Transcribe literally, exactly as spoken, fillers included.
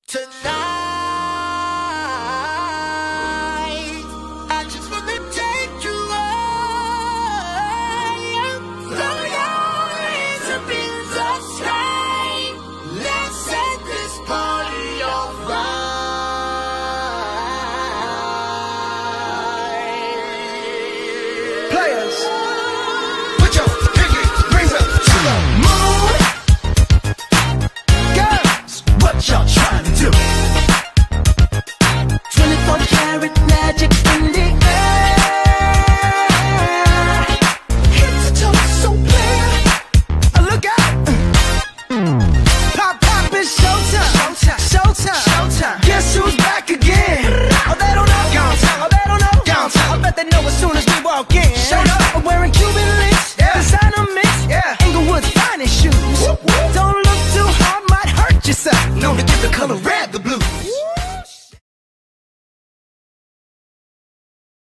Tonight, I just wanna take you high. Throw your hands up in the sky. Let's set this party on fire. Players, put your pinky rings up to the moon. Girls, what y'all trying to do? twenty-four karat magic in the air. Head to toe so clear. Uh, look out! Pop, pop, it's showtime. Showtime. Showtime. Showtime. Guess who's back again? Oh, they don't know. Gone time. Oh, they don't know. Gone time. I bet they know as soon as we walk in. Showed up. I'm wearing Cuban links. Yeah. Designer mix. Yeah. Inglewood's finest shoes. Whoop, whoop. Don't look too hard, might hurt yourself. Known to give the color red the blues.